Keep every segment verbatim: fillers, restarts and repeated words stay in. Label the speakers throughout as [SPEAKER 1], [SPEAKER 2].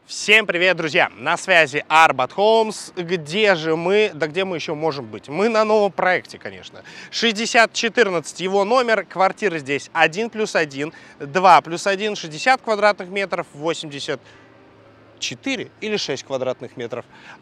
[SPEAKER 1] Всем привет, друзья! На связи Arbat Homes. Где же мы? Да где мы еще можем быть? Мы на новом проекте, конечно. шестьдесят четырнадцать его номер. Квартира здесь один плюс один, два плюс один, шестьдесят квадратных метров, восемьдесят четыре или шесть квадратных метров.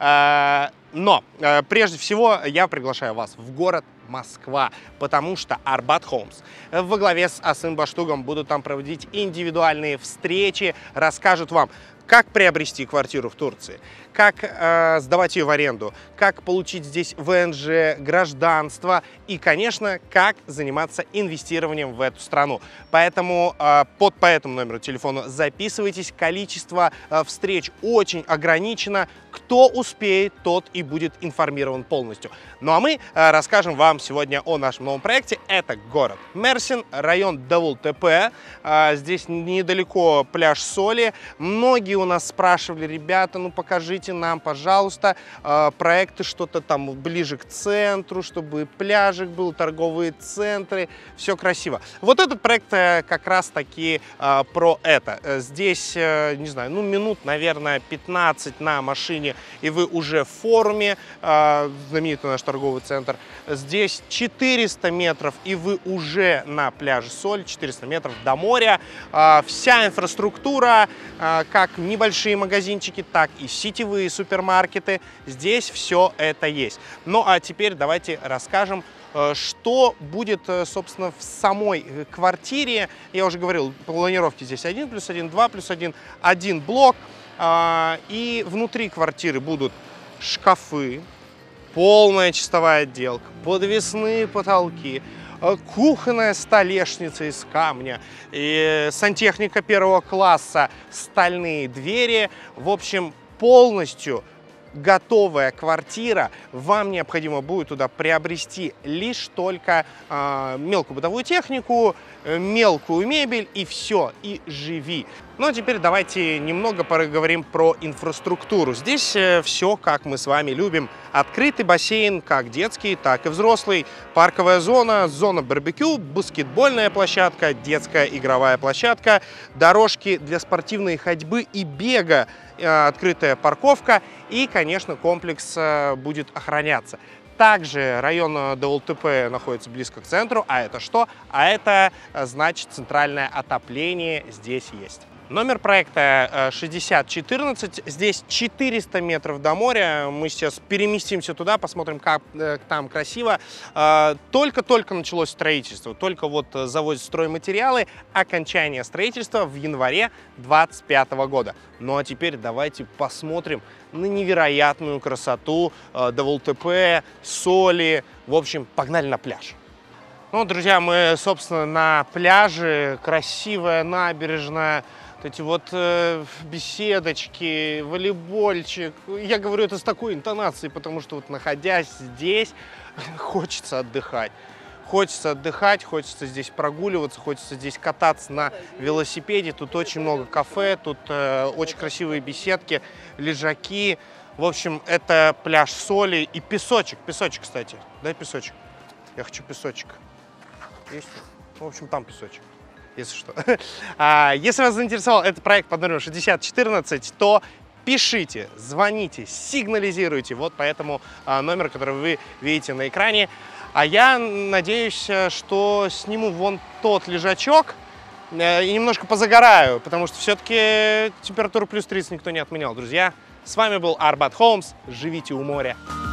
[SPEAKER 1] Но прежде всего я приглашаю вас в город Москва, потому что Arbat Homes во главе с Асым Баштугом будут там проводить индивидуальные встречи, расскажут вам, как приобрести квартиру в Турции, как э, сдавать ее в аренду, как получить здесь вэ эн жэ, гражданство и, конечно, как заниматься инвестированием в эту страну. Поэтому э, под по этому номеру телефона записывайтесь. Количество э, встреч очень ограничено. Кто успеет, тот и будет информирован полностью. Ну а мы э, расскажем вам сегодня о нашем новом проекте. Это город Мерсин, район Давултепе. Э, здесь недалеко пляж Соли. Многие у нас спрашивали: ребята, ну покажите нам, пожалуйста, э, проекты что-то там ближе к центру, чтобы пляжик был, торговые центры, все красиво. Вот этот проект э, как раз таки э, про это. Здесь, э, не знаю, ну минут, наверное, пятнадцать на машине, и вы уже в форуме, э, знаменитый наш торговый центр. Здесь четыреста метров, и вы уже на пляже Соль, четыреста метров до моря. Э, вся инфраструктура, э, как небольшие магазинчики, так и сетевые супермаркеты. Здесь все это есть. Ну а теперь давайте расскажем, что будет, собственно, в самой квартире. Я уже говорил, планировки здесь один плюс один, два плюс один, один блок. И внутри квартиры будут шкафы, полная чистовая отделка, подвесные потолки, кухонная столешница из камня, и сантехника первого класса, стальные двери. В общем, полностью готовая квартира. Вам необходимо будет туда приобрести лишь только э, мелкую бытовую технику, э, мелкую мебель, и все, и живи. Ну а теперь давайте немного поговорим про инфраструктуру. Здесь э, все, как мы с вами любим. Открытый бассейн, как детский, так и взрослый. Парковая зона, зона барбекю, баскетбольная площадка, детская игровая площадка, дорожки для спортивной ходьбы и бега, э, открытая парковка и, конечно, комплекс э, будет охраняться. Также район Давултепе находится близко к центру. А это что? А это значит, центральное отопление здесь есть. Номер проекта шестьдесят четырнадцать. Здесь четыреста метров до моря. Мы сейчас переместимся туда, посмотрим, как там красиво. Только-только началось строительство. Только вот завозят стройматериалы. Окончание строительства в январе двадцать пятого года. Ну а теперь давайте посмотрим на невероятную красоту Давултепе, Соли. В общем, погнали на пляж. Ну, друзья, мы, собственно, на пляже. Красивая набережная. Эти вот э, беседочки, волейбольчик. Я говорю это с такой интонацией, потому что вот находясь здесь, хочется отдыхать. Хочется отдыхать, хочется здесь прогуливаться, хочется здесь кататься на велосипеде. Тут очень много кафе, тут э, очень красивые беседки, лежаки. В общем, это пляж Соли и песочек. Песочек, кстати. Дай песочек. Я хочу песочек. Есть? В общем, там песочек. Если что. Если вас заинтересовал этот проект под номером шестьдесят четырнадцать, то пишите, звоните, сигнализируйте вот по этому номеру, который вы видите на экране. А я надеюсь, что сниму вон тот лежачок и немножко позагораю, потому что все-таки температуру плюс тридцать никто не отменял. Друзья, с вами был Arbat Homes. Живите у моря.